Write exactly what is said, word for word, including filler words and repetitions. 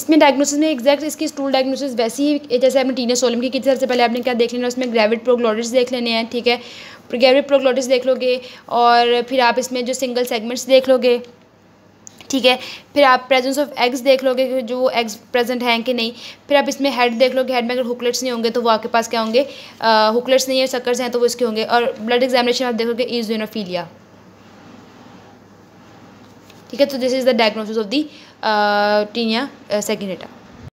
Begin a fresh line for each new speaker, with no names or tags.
इसमें डायग्नोसिस में एग्जैक्ट इसकी स्टूल डायग्नोसिस वैसी ही जैसे आपने टीना सोलम की की सबसे पहले आपने क्या देख लेना, उसमें ग्रेविड प्रोग्लोटिस देख लेने हैं, ठीक है, ग्रेविड प्रोग्लोटिस देख लोगे और फिर आप इसमें जो सिंगल सेगमेंट्स देख लोगे, ठीक है, फिर आप प्रेजेंस ऑफ एग्स देख लोगे कि जो एग्स प्रेजेंट हैं कि नहीं, फिर आप इसमें हेड देख लोगे, हेड में अगर हुकलेट्स नहीं होंगे तो वो आपके पास क्या होंगे, हुकलेट्स नहीं है, सक्कर्स हैं तो वो इसके होंगे, और ब्लड एग्जामिनेशन आप देखोगे इज़ोनोफिलिया, ठीक है। तो this is the diagnosis of the taenia सैगिनेटा।